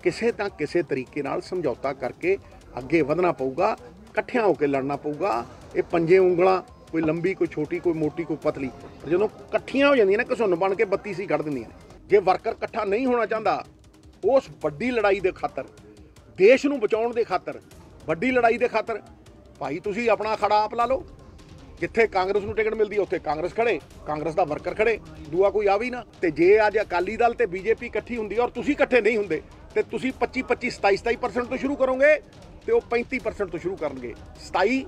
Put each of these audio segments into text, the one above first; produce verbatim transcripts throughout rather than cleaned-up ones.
ਕਿਸੇ ਤਾਂ ਕਿਸੇ ਤਰੀਕੇ ਨਾਲ ਸਮਝੌਤਾ ਕਰਕੇ ਅੱਗੇ ਵਧਣਾ ਪਊਗਾ, ਇਕੱਠਿਆਂ ਹੋ ਕੇ ਲੜਨਾ ਪਊਗਾ। ਇਹ ਪੰਜੇ ਉਂਗਲਾਂ, ਕੋਈ ਲੰਬੀ ਕੋਈ ਛੋਟੀ ਕੋਈ ਮੋਟੀ ਕੋਈ ਪਤਲੀ, ਜਦੋਂ ਇਕੱਠੀਆਂ ਹੋ ਜਾਂਦੀਆਂ ਨੇ ਘਸੁੰਨ ਬਣ ਕੇ ਬੱਤੀ ਸੀ ਕੱਢ ਦਿੰਦੀਆਂ ਨੇ। ਜੇ ਵਰਕਰ ਇਕੱਠਾ ਨਹੀਂ ਹੋਣਾ ਚਾਹੁੰਦਾ, ਉਸ ਵੱਡੀ ਲੜਾਈ ਦੇ ਖਾਤਰ, ਦੇਸ਼ ਨੂੰ ਬਚਾਉਣ ਦੇ ਖਾਤਰ, ਵੱਡੀ ਲੜਾਈ ਦੇ ਖਾਤਰ ਭਾਈ ਤੁਸੀਂ ਆਪਣਾ ਖੜਾ ਆਪ ਲਾ ਲਓ। ਜਿੱਥੇ ਕਾਂਗਰਸ ਨੂੰ ਟਿਕਟ ਮਿਲਦੀ ਉੱਥੇ ਕਾਂਗਰਸ ਖੜੇ, ਕਾਂਗਰਸ ਦਾ ਵਰਕਰ ਖੜੇ, ਦੂਆ ਕੋਈ ਆ ਵੀ ਨਾ। ਤੇ ਜੇ ਅੱਜ ਅਕਾਲੀ ਦਲ ਤੇ ਬੀਜੇਪੀ ਇਕੱਠੀ ਹੁੰਦੀ ਔਰ ਤੁਸੀਂ ਇਕੱਠੇ ਨਹੀਂ ਹੁੰਦੇ ਤੇ ਤੁਸੀਂ ਪੱਚੀ ਪੱਚੀ ਸਤਾਈ ਸਤਾਈ ਪਰਸੈਂਟ ਤੋਂ ਸ਼ੁਰੂ ਕਰੋਗੇ ਤੇ ਉਹ ਪੈਂਤੀ ਪਰਸੈਂਟ ਤੋਂ ਸ਼ੁਰੂ ਕਰਨਗੇ। ਸਤਾਈ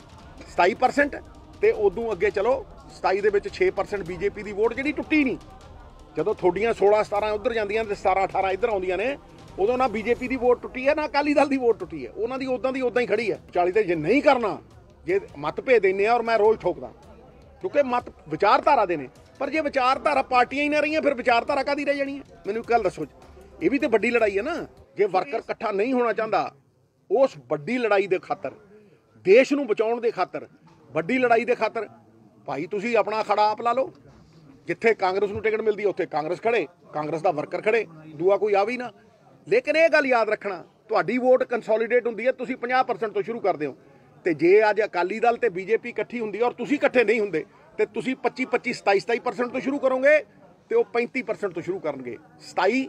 ਸਤਾਈ ਪਰਸੈਂਟ ਤੇ ਉਦੋਂ ਅੱਗੇ ਚਲੋ। ਸਤਾਈ ਦੇ ਵਿੱਚ ਛੇ ਪਰਸੈਂਟ ਬੀਜੇਪੀ ਦੀ ਵੋਟ ਜਿਹੜੀ ਟੁੱਟੀ ਨਹੀਂ, ਜਦੋਂ ਤੁਹਾਡੀਆਂ ਸੋਲਾਂ ਸਤਾਰਾਂ ਉੱਧਰ ਜਾਂਦੀਆਂ ਤੇ ਸਤਾਰਾਂ ਅਠਾਰਾਂ ਇੱਧਰ ਆਉਂਦੀਆਂ ਨੇ, ਉਦੋਂ ਨਾ ਬੀਜੇਪੀ ਦੀ ਵੋਟ ਟੁੱਟੀ ਹੈ ਨਾ ਅਕਾਲੀ ਦਲ ਦੀ ਵੋਟ ਟੁੱਟੀ ਹੈ। ਉਹਨਾਂ ਦੀ ਉਦਾਂ ਦੀ ਉਦਾਂ ਹੀ ਖੜੀ ਹੈ। ਚਾਲੀ ਤੇ ਜੇ ਨਹੀਂ ਕਰਨਾ, ਜੇ ਮਤਭੇਦ ਇੰਨੇ ਆ ਔਰ ਮੈਂ ਰੋਜ਼ ਠੋਕਦਾ ਕਿਉਂਕਿ ਮਤ ਵਿਚਾਰਧਾਰਾ ਦੇ ਨੇ, ਪਰ ਜੇ ਵਿਚਾਰਧਾਰਾ ਪਾਰਟੀਆਂ ਹੀ ਨਾ ਰਹੀਆਂ ਫਿਰ ਵਿਚਾਰਧਾਰਾ ਕਾਹਦੀ ਰਹਿ ਜਾਣੀ ਹੈ? ਮੈਨੂੰ ਇੱਕ ਗੱਲ ਦੱਸੋ, ਇਹ ਵੀ ਤੇ ਵੱਡੀ ਲੜਾਈ ਹੈ ਨਾ। ਜੇ ਵਰਕਰ ਇਕੱਠਾ ਨਹੀਂ ਹੋਣਾ ਚਾਹੁੰਦਾ, ਉਸ ਵੱਡੀ ਲੜਾਈ ਦੇ ਖਾਤਰ, ਦੇਸ਼ ਨੂੰ ਬਚਾਉਣ ਦੇ ਖਾਤਰ, ਵੱਡੀ ਲੜਾਈ ਦੇ ਖਾਤਰ ਭਾਈ ਤੁਸੀਂ ਆਪਣਾ ਖੜਾ ਆਪ ਲਾ ਲਓ। ਜਿੱਥੇ ਕਾਂਗਰਸ ਨੂੰ ਟਿਕਟ ਮਿਲਦੀ ਉੱਥੇ ਕਾਂਗਰਸ ਖੜੇ, ਕਾਂਗਰਸ ਦਾ ਵਰਕਰ ਖੜੇ, ਦੂਆ ਕੋਈ ਆ ਵੀ ਨਾ। ਲੇਕਿਨ ਇਹ ਗੱਲ ਯਾਦ ਰੱਖਣਾ, ਤੁਹਾਡੀ ਵੋਟ ਕੰਸੋਲੀਡੇਟ ਹੁੰਦੀ ਹੈ, ਤੁਸੀਂ ਪੰਜਾਹ ਪਰਸੈਂਟ ਤੋਂ ਸ਼ੁਰੂ ਕਰਦੇ ਹੋ। ਤੇ ਜੇ ਅੱਜ ਅਕਾਲੀ ਦਲ ਤੇ ਬੀਜੇਪੀ ਇਕੱਠੀ ਹੁੰਦੀ ਔਰ ਤੁਸੀਂ ਇਕੱਠੇ ਨਹੀਂ ਹੁੰਦੇ ਤੇ ਤੁਸੀਂ ਪੱਚੀ ਪੱਚੀ ਸਤਾਈ ਸਤਾਈ ਪਰਸੈਂਟ ਤੋਂ ਸ਼ੁਰੂ ਕਰੋਗੇ ਤੇ ਉਹ ਪੈਂਤੀ ਪਰਸੈਂਟ ਤੋਂ ਸ਼ੁਰੂ ਕਰਨਗੇ। ਸਤਾਈ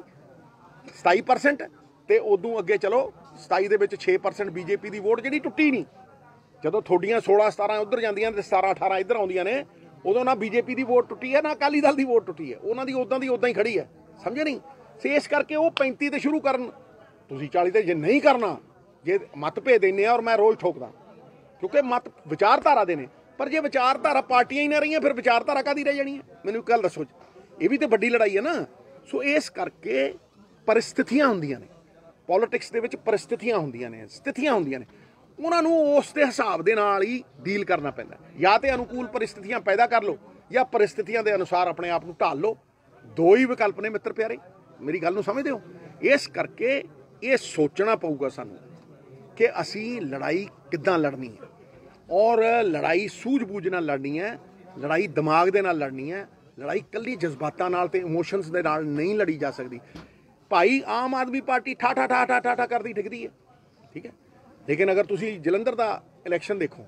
ਸਤਾਈ ਪਰਸੈਂਟ ਤੇ ਉਦੋਂ ਅੱਗੇ ਚਲੋ। ਸਤਾਈ ਦੇ ਵਿੱਚ ਛੇ ਪਰਸੈਂਟ ਬੀਜੇਪੀ ਦੀ ਵੋਟ ਜਿਹੜੀ ਟੁੱਟੀ ਨਹੀਂ, ਜਦੋਂ ਤੁਹਾਡੀਆਂ ਸੋਲਾਂ ਸਤਾਰਾਂ ਉੱਧਰ ਜਾਂਦੀਆਂ ਤੇ ਸਤਾਰਾਂ ਅਠਾਰਾਂ ਇੱਧਰ ਆਉਂਦੀਆਂ ਨੇ, ਉਦੋਂ ਨਾ ਬੀਜੇਪੀ ਦੀ ਵੋਟ ਟੁੱਟੀ ਹੈ ਨਾ ਅਕਾਲੀ ਦਲ ਦੀ ਵੋਟ ਟੁੱਟੀ ਹੈ। ਉਹਨਾਂ ਦੀ ਉਦਾਂ ਦੀ ਉਦਾਂ ਹੀ ਖੜੀ ਹੈ। ਸਮਝੇ ਨਹੀਂ? ਸੇ ਇਸ ਕਰਕੇ ਉਹ ਪੈਂਤੀ ਤੇ ਸ਼ੁਰੂ ਕਰਨ, ਤੁਸੀਂ ਚਾਲੀ ਤੇ ਜੇ ਨਹੀਂ ਕਰਨਾ, ਜੇ ਮਤਭੇਦ ਇੰਨੇ ਆ ਔਰ ਮੈਂ ਰੋਜ਼ ਠੋਕਦਾ ਕਿਉਂਕਿ ਮਤ ਵਿਚਾਰਧਾਰਾ ਦੇ ਨੇ, ਪਰ ਜੇ ਵਿਚਾਰਧਾਰਾ ਪਾਰਟੀਆਂ ਹੀ ਨਾ ਰਹੀਆਂ ਫਿਰ ਵਿਚਾਰਧਾਰਾ ਕਾਹਦੀ ਰਹਿ ਜਾਣੀ ਹੈ? ਮੈਨੂੰ ਇੱਕ ਗੱਲ ਦੱਸੋ, ਇਹ ਵੀ ਤੇ ਵੱਡੀ ਲੜਾਈ ਹੈ ਨਾ। ਸੋ ਇਸ ਕਰਕੇ ਪਰਿਸਥਿਤੀਆਂ ਹੁੰਦੀਆਂ ਨੇ, ਪੋਲੀਟਿਕਸ ਦੇ ਵਿੱਚ ਪਰਿਸਥਿਤੀਆਂ ਹੁੰਦੀਆਂ ਨੇ, ਸਥਿਤੀਆਂ ਹੁੰਦੀਆਂ ਨੇ, ਉਹਨਾਂ ਨੂੰ ਉਸ ਦੇ ਹਿਸਾਬ ਦੇ ਨਾਲ ਹੀ ਡੀਲ ਕਰਨਾ ਪੈਂਦਾ। ਜਾਂ ਤੇ ਅਨੁਕੂਲ ਪਰਿਸਥਿਤੀਆਂ ਪੈਦਾ ਕਰ ਲਓ ਜਾਂ ਪਰਿਸਥਿਤੀਆਂ ਦੇ ਅਨੁਸਾਰ ਆਪਣੇ ਆਪ ਨੂੰ ਢਾਲ ਲਓ। ਦੋ ਹੀ ਵਿਕਲਪ ਨੇ ਮਿੱਤਰ ਪਿਆਰੇ, ਮੇਰੀ ਗੱਲ ਨੂੰ ਸਮਝਦੇ ਹੋ? ਇਸ ਕਰਕੇ ਇਹ ਸੋਚਣਾ ਪਊਗਾ ਸਾਨੂੰ ਕਿ ਅਸੀਂ ਲੜਾਈ ਕਿੱਦਾਂ ਲੜਨੀ ਹੈ, ਔਰ ਲੜਾਈ ਸੂਝ-ਬੂਝ ਨਾਲ ਲੜਨੀ ਹੈ, ਲੜਾਈ ਦਿਮਾਗ ਦੇ ਨਾਲ ਲੜਨੀ ਹੈ। ਲੜਾਈ ਇਕੱਲੀ ਜਜ਼ਬਾਤਾਂ ਨਾਲ ਤੇ ਇਮੋਸ਼ਨਸ ਦੇ ਨਾਲ ਨਹੀਂ ਲੜੀ ਜਾ ਸਕਦੀ। ਭਾਈ ਆਮ ਆਦਮੀ ਪਾਰਟੀ ਠਾ ਠਾ ਠਾ ਠਾ ਠਾ ਠਾ ਕਰਦੀ ਠਿਕਦੀ ਹੈ, ਠੀਕ ਹੈ, ਲੇਕਿਨ ਅਗਰ ਤੁਸੀਂ ਜਲੰਧਰ ਦਾ ਇਲੈਕਸ਼ਨ ਦੇਖੋ,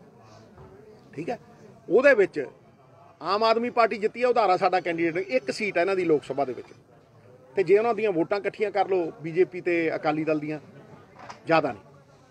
ਠੀਕ ਹੈ, ਉਹਦੇ ਵਿੱਚ ਆਮ ਆਦਮੀ ਪਾਰਟੀ ਜਿੱਤੀ ਹੈ, ਉਧਾਰਾ ਸਾਡਾ ਕੈਂਡੀਡੇਟ, ਇੱਕ ਸੀਟ ਹੈ ਇਹਨਾਂ ਦੀ ਲੋਕ ਸਭਾ ਦੇ ਵਿੱਚ, ਤੇ ਜੇ ਉਹਨਾਂ ਦੀਆਂ ਵੋਟਾਂ ਇਕੱਠੀਆਂ ਕਰ ਲਓ ਬੀਜੇਪੀ ਤੇ ਅਕਾਲੀ ਦਲ ਦੀਆਂ, ਜ਼ਿਆਦਾ ਨਹੀਂ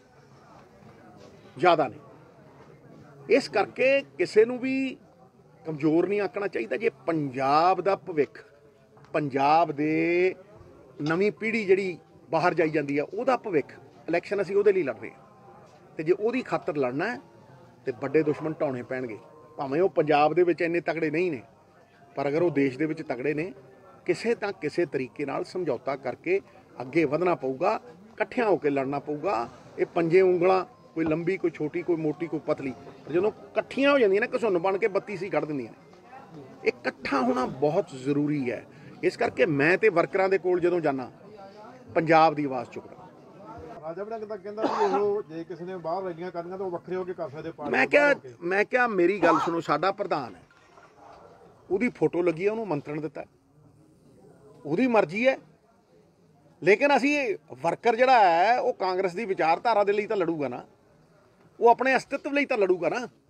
ਜ਼ਿਆਦਾ ਨਹੀਂ। ਇਸ ਕਰਕੇ ਕਿਸੇ ਨੂੰ ਵੀ ਕਮਜ਼ੋਰ ਨਹੀਂ ਆਖਣਾ ਚਾਹੀਦਾ। ਜੇ ਪੰਜਾਬ ਦਾ ਭਵਿੱਖ, ਪੰਜਾਬ ਦੇ ਨਵੀਂ ਪੀੜ੍ਹੀ ਜਿਹੜੀ ਬਾਹਰ ਜਾਈ ਜਾਂਦੀ ਆ, ਉਹਦਾ ਭਵਿੱਖ, ਇਲੈਕਸ਼ਨ ਅਸੀਂ ਉਹਦੇ ਲਈ ਲੜ ਰਹੇ ਹਾਂ। ਤੇ ਜੇ ਉਹਦੀ ਖਾਤਰ ਲੜਨਾ ਹੈ ਤੇ ਵੱਡੇ ਦੁਸ਼ਮਣ ਢਾਉਣੇ ਪੈਣਗੇ। ਭਾਵੇਂ ਉਹ ਪੰਜਾਬ ਦੇ ਵਿੱਚ ਇੰਨੇ ਤਕੜੇ ਨਹੀਂ ਨੇ, ਪਰ ਅਗਰ ਉਹ ਦੇਸ਼ ਦੇ ਵਿੱਚ ਤਕੜੇ ਨੇ, ਕਿਸੇ ਤਾਂ ਕਿਸੇ ਤਰੀਕੇ ਨਾਲ ਸਮਝੌਤਾ ਕਰਕੇ ਅੱਗੇ ਵਧਣਾ ਪਊਗਾ, ਇਕੱਠਿਆਂ ਹੋ ਕੇ ਲੜਨਾ ਪਊਗਾ। ਇਹ ਪੰਜੇ ਉਂਗਲਾਂ, ਕੋਈ ਲੰਬੀ ਕੋਈ ਛੋਟੀ ਕੋਈ ਮੋਟੀ ਕੋਈ ਪਤਲੀ, ਜਦੋਂ ਇਕੱਠੀਆਂ ਹੋ ਜਾਂਦੀਆਂ ਨੇ ਘਸੁੰਨ ਬਣ ਕੇ ਬੱਤੀ ਸੀ ਕੱਢ ਦਿੰਦੀਆਂ ਨੇ। ਇਹ ਇਕੱਠਾ ਹੋਣਾ ਬਹੁਤ ਜ਼ਰੂਰੀ ਹੈ। ਇਸ ਕਰਕੇ ਮੈਂ ਤੇ ਵਰਕਰਾਂ ਦੇ ਕੋਲ ਜਦੋਂ ਜਾਣਾ, ਪੰਜਾਬ ਦੀ ਆਵਾਜ਼ ਚੁੱਕਦਾ। ਰਾਜਾ ਬਣਾ ਕਹਿੰਦਾ ਵੀ ਉਹ ਜੇ ਕਿਸੇ ਨੇ ਬਾਹਰ ਰੈਲੀਆਂ ਕਰਨੀਆਂ ਤਾਂ ਉਹ ਵੱਖਰੇ ਹੋ ਕੇ ਕਰ ਸਕਦੇ। ਮੈਂ ਕਿਹਾ ਮੈਂ ਕਿਹਾ ਮੇਰੀ ਗੱਲ ਸੁਣੋ, ਸਾਡਾ ਪ੍ਰਧਾਨ ਹੈ, ਉਹਦੀ ਫੋਟੋ ਲੱਗੀ ਹੈ, ਉਹਨੂੰ ਮੰਤਰਣ ਦਿੱਤਾ, ਉਹਦੀ ਮਰਜ਼ੀ ਹੈ। ਲੇਕਿਨ ਅਸੀਂ ਵਰਕਰ ਜਿਹੜਾ ਹੈ ਉਹ ਕਾਂਗਰਸ ਦੀ ਵਿਚਾਰਧਾਰਾ ਦੇ ਲਈ ਤਾਂ ਲੜੂਗਾ ਨਾ, ਉਹ ਆਪਣੇ ਅਸਤਿਤਵ ਲਈ ਤਾਂ ਲੜੂਗਾ ਨਾ।